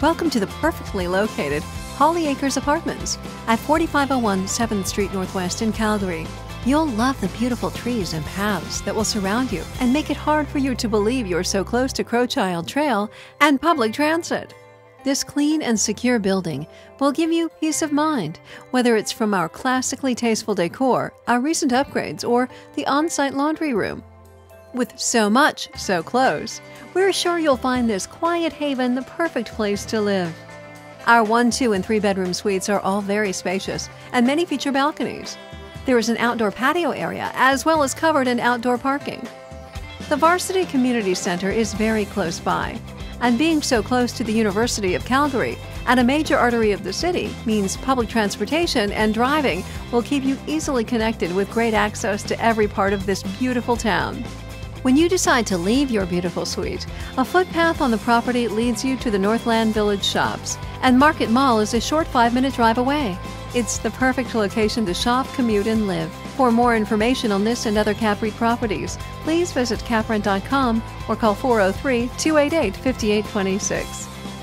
Welcome to the perfectly located Holly Acres Apartments at 4501 7th Street Northwest in Calgary. You'll love the beautiful trees and paths that will surround you and make it hard for you to believe you're so close to Crowchild Trail and public transit. This clean and secure building will give you peace of mind, whether it's from our classically tasteful decor, our recent upgrades, or the on-site laundry room. With so much so close, we're sure you'll find this quiet haven the perfect place to live. Our 1, 2, and 3 bedroom suites are all very spacious, and many feature balconies. There is an outdoor patio area, as well as covered and outdoor parking. The Varsity Community Center is very close by, and being so close to the University of Calgary and a major artery of the city means public transportation and driving will keep you easily connected with great access to every part of this beautiful town. When you decide to leave your beautiful suite, a footpath on the property leads you to the Northland Village Shops, and Market Mall is a short 5-minute drive away. It's the perfect location to shop, commute, and live. For more information on this and other CapREIT properties, please visit caprent.com or call 403-288-5826.